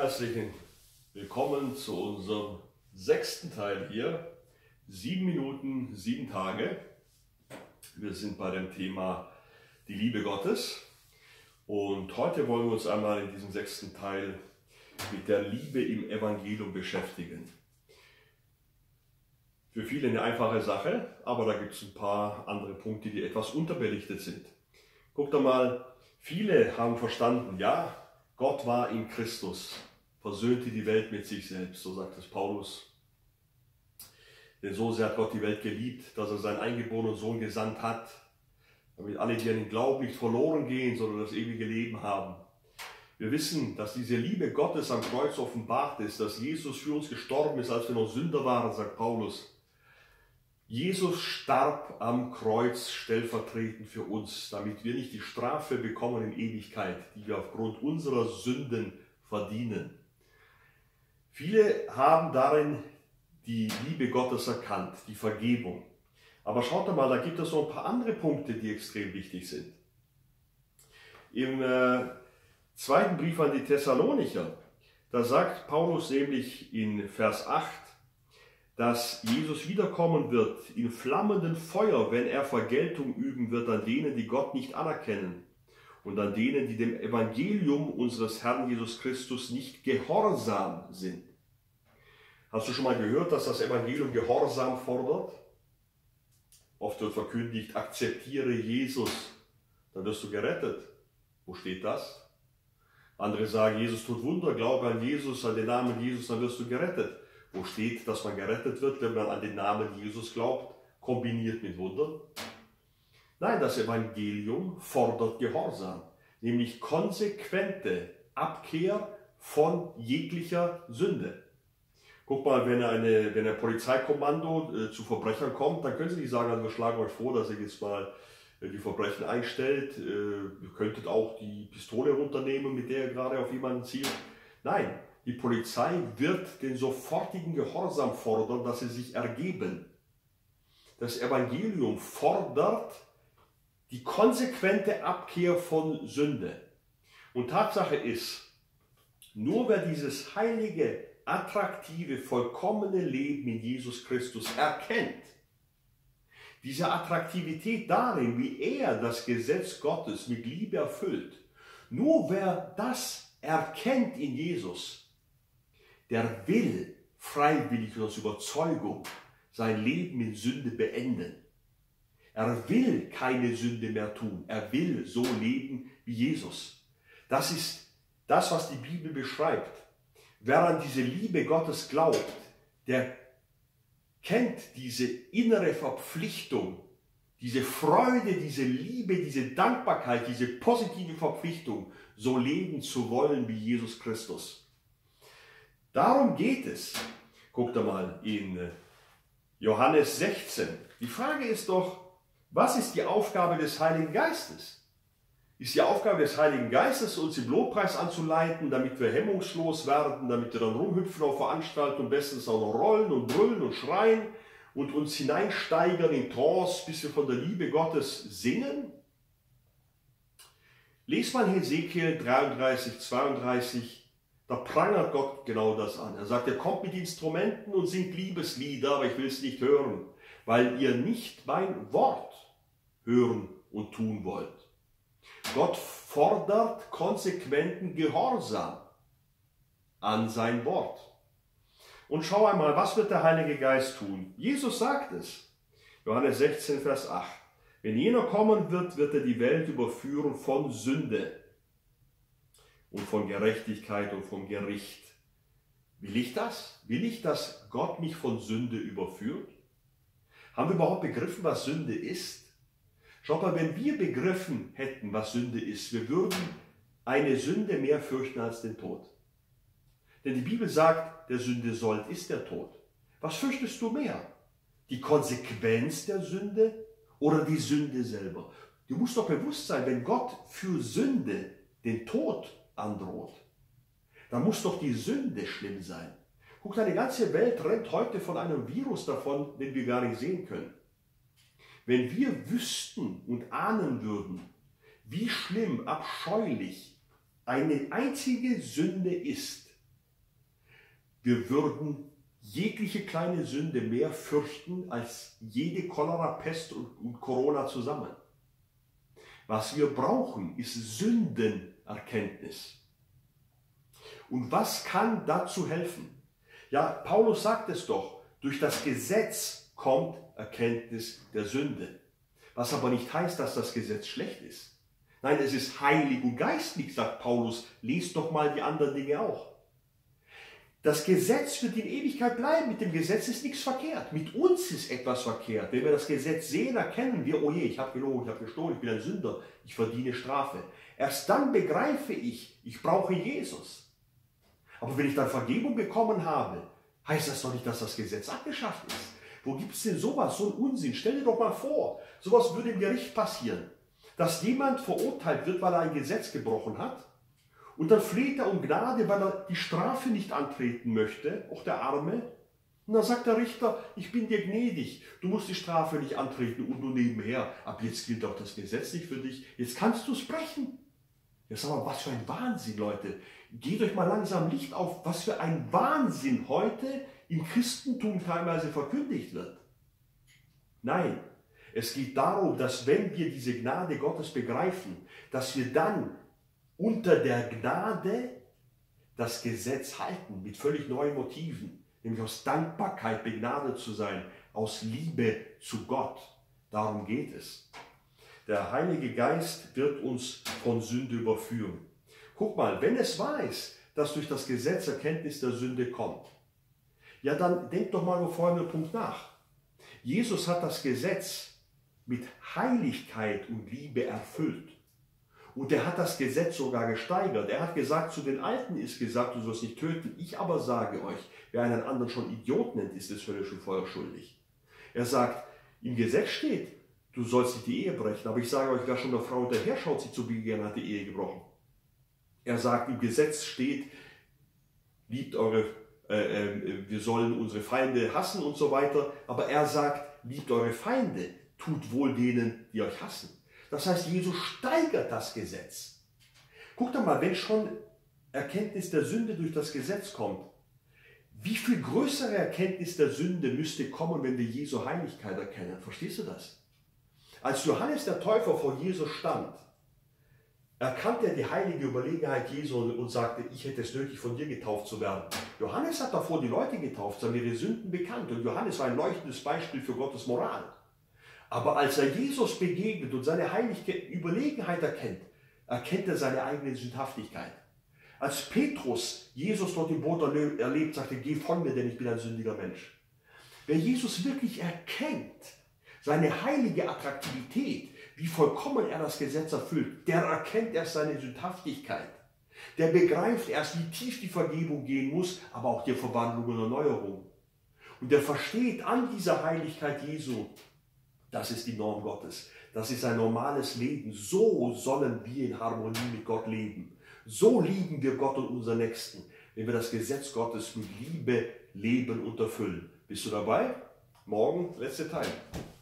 Herzlich willkommen zu unserem 6. Teil hier. 7 Minuten, 7 Tage. Wir sind bei dem Thema die Liebe Gottes. Und heute wollen wir uns einmal in diesem 6. Teil mit der Liebe im Evangelium beschäftigen. Für viele eine einfache Sache, aber da gibt es ein paar andere Punkte, die etwas unterbelichtet sind. Guckt einmal, viele haben verstanden, ja, Gott war in Christus, versöhnte die Welt mit sich selbst, so sagt es Paulus. Denn so sehr hat Gott die Welt geliebt, dass er seinen eingeborenen Sohn gesandt hat, damit alle, die an ihn glauben, nicht verloren gehen, sondern das ewige Leben haben. Wir wissen, dass diese Liebe Gottes am Kreuz offenbart ist, dass Jesus für uns gestorben ist, als wir noch Sünder waren, sagt Paulus. Jesus starb am Kreuz stellvertretend für uns, damit wir nicht die Strafe bekommen in Ewigkeit, die wir aufgrund unserer Sünden verdienen. Viele haben darin die Liebe Gottes erkannt, die Vergebung. Aber schaut mal, da gibt es noch ein paar andere Punkte, die extrem wichtig sind. Im 2. Brief an die Thessalonicher, da sagt Paulus nämlich in Vers 8, dass Jesus wiederkommen wird in flammendem Feuer, wenn er Vergeltung üben wird an denen, die Gott nicht anerkennen und an denen, die dem Evangelium unseres Herrn Jesus Christus nicht gehorsam sind. Hast du schon mal gehört, dass das Evangelium Gehorsam fordert? Oft wird verkündigt, akzeptiere Jesus, dann wirst du gerettet. Wo steht das? Andere sagen, Jesus tut Wunder, glaube an Jesus, an den Namen Jesus, dann wirst du gerettet. Wo steht, dass man gerettet wird, wenn man an den Namen Jesus glaubt, kombiniert mit Wundern? Nein, das Evangelium fordert Gehorsam, nämlich konsequente Abkehr von jeglicher Sünde. Guck mal, wenn ein Polizeikommando zu Verbrechern kommt, dann können Sie nicht sagen, also wir schlagen euch vor, dass ihr jetzt mal die Verbrechen einstellt. Ihr könntet auch die Pistole runternehmen, mit der ihr gerade auf jemanden zielt. Nein. Die Polizei wird den sofortigen Gehorsam fordern, dass sie sich ergeben. Das Evangelium fordert die konsequente Abkehr von Sünde. Und Tatsache ist, nur wer dieses heilige, attraktive, vollkommene Leben in Jesus Christus erkennt, diese Attraktivität darin, wie er das Gesetz Gottes mit Liebe erfüllt, nur wer das erkennt in Jesus, der will freiwillig aus Überzeugung sein Leben in Sünde beenden. Er will keine Sünde mehr tun. Er will so leben wie Jesus. Das ist das, was die Bibel beschreibt. Wer an diese Liebe Gottes glaubt, der kennt diese innere Verpflichtung, diese Freude, diese Liebe, diese Dankbarkeit, diese positive Verpflichtung, so leben zu wollen wie Jesus Christus. Darum geht es. Guckt mal in Johannes 16. Die Frage ist doch, was ist die Aufgabe des Heiligen Geistes? Ist die Aufgabe des Heiligen Geistes, uns im Lobpreis anzuleiten, damit wir hemmungslos werden, damit wir dann rumhüpfen auf Veranstaltungen, bestens auch noch rollen und brüllen und schreien und uns hineinsteigern in Trance, bis wir von der Liebe Gottes singen? Lest mal Hesekiel 33, 32. Da prangert Gott genau das an. Er sagt, ihr kommt mit Instrumenten und singt Liebeslieder, aber ich will es nicht hören, weil ihr nicht mein Wort hören und tun wollt. Gott fordert konsequenten Gehorsam an sein Wort. Und schau einmal, was wird der Heilige Geist tun? Jesus sagt es. Johannes 16, Vers 8. Wenn jener kommen wird, wird er die Welt überführen von Sünde und von Gerechtigkeit und vom Gericht. Will ich das? Will ich, dass Gott mich von Sünde überführt? Haben wir überhaupt begriffen, was Sünde ist? Schaut mal, wenn wir begriffen hätten, was Sünde ist, wir würden eine Sünde mehr fürchten als den Tod. Denn die Bibel sagt, der Sünde Sold ist der Tod. Was fürchtest du mehr? Die Konsequenz der Sünde oder die Sünde selber? Du musst doch bewusst sein, wenn Gott für Sünde den Tod androht, dann muss doch die Sünde schlimm sein. Guck, deine ganze Welt rennt heute von einem Virus davon, den wir gar nicht sehen können. Wenn wir wüssten und ahnen würden, wie schlimm, abscheulich eine einzige Sünde ist, wir würden jegliche kleine Sünde mehr fürchten als jede Cholera, Pest und Corona zusammen. Was wir brauchen, ist Sündenerkenntnis. Und was kann dazu helfen? Ja, Paulus sagt es doch, durch das Gesetz kommt Erkenntnis der Sünde. Was aber nicht heißt, dass das Gesetz schlecht ist. Nein, es ist heilig und geistlich, sagt Paulus. Lest doch mal die anderen Dinge auch. Das Gesetz wird in Ewigkeit bleiben. Mit dem Gesetz ist nichts verkehrt. Mit uns ist etwas verkehrt. Wenn wir das Gesetz sehen, erkennen wir, oh je, ich habe gelogen, ich habe gestohlen, ich bin ein Sünder, ich verdiene Strafe. Erst dann begreife ich brauche Jesus. Aber wenn ich dann Vergebung bekommen habe, heißt das doch nicht, dass das Gesetz abgeschafft ist. Wo gibt es denn sowas, so einen Unsinn? Stell dir doch mal vor, sowas würde im Gericht passieren, dass jemand verurteilt wird, weil er ein Gesetz gebrochen hat. Und dann fleht er um Gnade, weil er die Strafe nicht antreten möchte, auch der Arme. Und dann sagt der Richter, ich bin dir gnädig, du musst die Strafe nicht antreten und nur nebenher. Ab jetzt gilt auch das Gesetz nicht für dich, jetzt kannst du es brechen. Ja, sag mal, was für ein Wahnsinn, Leute. Geht euch mal langsam Licht auf, was für ein Wahnsinn heute im Christentum teilweise verkündigt wird. Nein, es geht darum, dass wenn wir diese Gnade Gottes begreifen, dass wir dann unter der Gnade das Gesetz halten, mit völlig neuen Motiven, nämlich aus Dankbarkeit begnadet zu sein, aus Liebe zu Gott. Darum geht es. Der Heilige Geist wird uns von Sünde überführen. Guck mal, wenn es weiß, dass durch das Gesetz Erkenntnis der Sünde kommt, ja dann denk doch mal über folgenden Punkt nach. Jesus hat das Gesetz mit Heiligkeit und Liebe erfüllt. Und er hat das Gesetz sogar gesteigert. Er hat gesagt, zu den Alten ist gesagt, du sollst nicht töten. Ich aber sage euch, wer einen anderen schon Idiot nennt, ist des höllischen Feuers schuldig. Er sagt, im Gesetz steht, du sollst nicht die Ehe brechen. Aber ich sage euch, wer schon der Frau hinterher schaut, sie zu begehren, hat die Ehe gebrochen. Er sagt, im Gesetz steht, liebt eure, wir sollen unsere Feinde hassen und so weiter. Aber er sagt, liebt eure Feinde, tut wohl denen, die euch hassen. Das heißt, Jesus steigert das Gesetz. Guckt doch mal, wenn schon Erkenntnis der Sünde durch das Gesetz kommt, wie viel größere Erkenntnis der Sünde müsste kommen, wenn wir Jesu Heiligkeit erkennen? Verstehst du das? Als Johannes der Täufer vor Jesus stand, erkannte er die heilige Überlegenheit Jesu und sagte, ich hätte es nötig, von dir getauft zu werden. Johannes hat davor die Leute getauft, sie haben ihre Sünden bekannt und Johannes war ein leuchtendes Beispiel für Gottes Moral. Aber als er Jesus begegnet und seine heilige Überlegenheit erkennt, erkennt er seine eigene Sündhaftigkeit. Als Petrus Jesus dort im Boot erlebt, sagte, geh von mir, denn ich bin ein sündiger Mensch. Wer Jesus wirklich erkennt, seine heilige Attraktivität, wie vollkommen er das Gesetz erfüllt, der erkennt erst seine Sündhaftigkeit. Der begreift erst, wie tief die Vergebung gehen muss, aber auch die Verwandlung und Erneuerung. Und der versteht an dieser Heiligkeit Jesu, das ist die Norm Gottes. Das ist ein normales Leben. So sollen wir in Harmonie mit Gott leben. So lieben wir Gott und unseren Nächsten, wenn wir das Gesetz Gottes mit Liebe leben und erfüllen. Bist du dabei? Morgen, letzter Teil.